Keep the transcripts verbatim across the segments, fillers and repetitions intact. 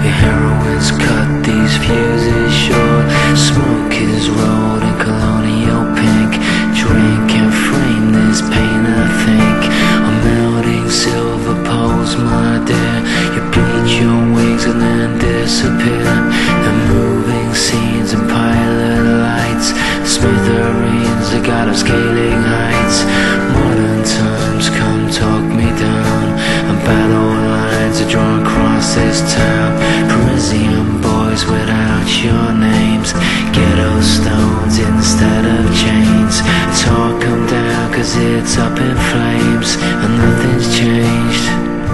Your heroin's cut these fuses short. Smoke is rolled in colonial pink. Drink and frame this pain, I think. A melting silver poles, my dear. You beat your wings and then disappear. The moving scenes and pilot lights. Smithereens, the god of scaling heights. Modern times come talk me down. And battle lines are drawn across this town. Parisian boys without your names. Ghetto stones instead of chains. Talk 'em down cause it's up in flames. And nothing's changed.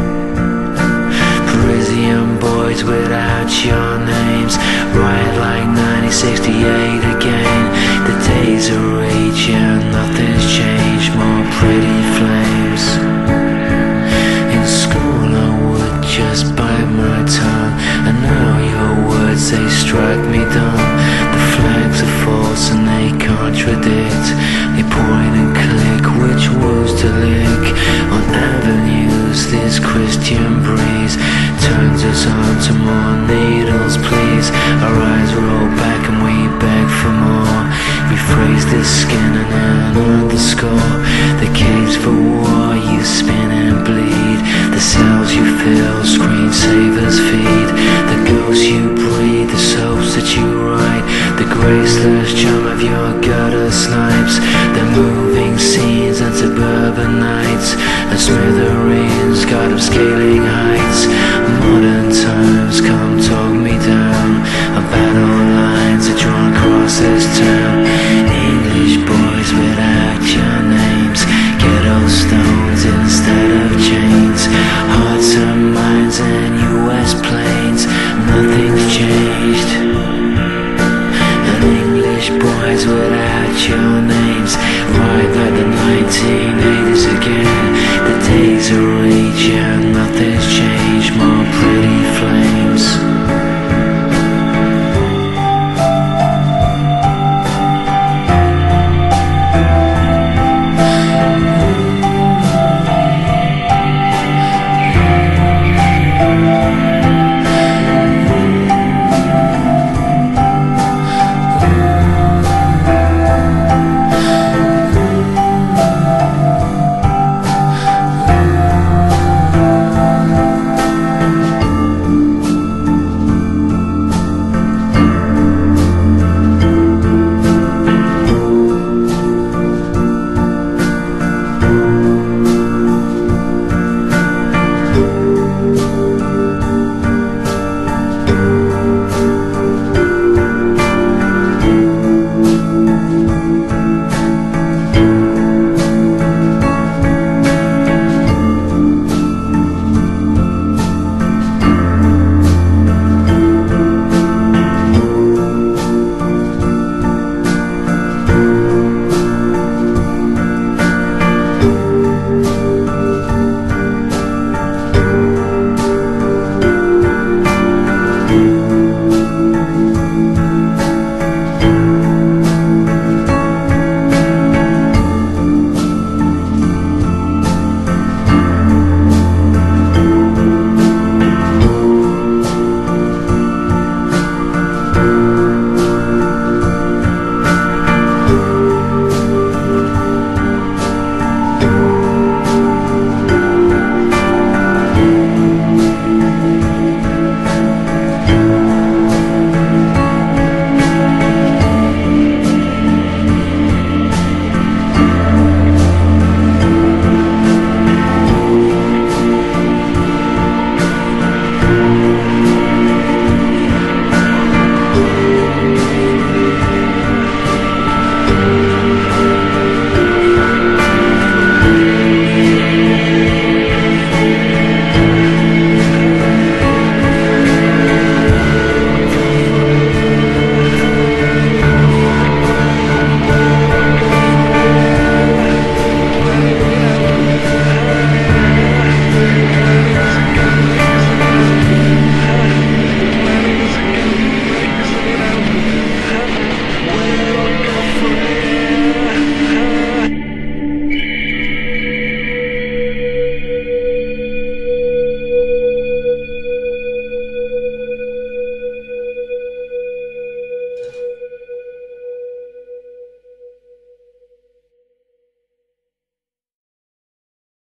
Parisian boys without your names. Riot like nineteen sixty-eight again. The days are raging, nothing's changed. More pretty flames. In school I would just bite my tongue. And now your words, they strike me dumb. The flags are false and they contradict. They point and click which wolves to lick. On avenues this Christian breeze turns us on to more needles, please. Our eyes roll back and we beg for more. We phrase this skin and an underscore. The caves for war you spin and bleed. The cells you fill, screensavers feed. The ghosts you breed, the soaps that you write. The graceless charm of your gutter snipes. The moving scenes and suburban nights. And smithereens, god of scaling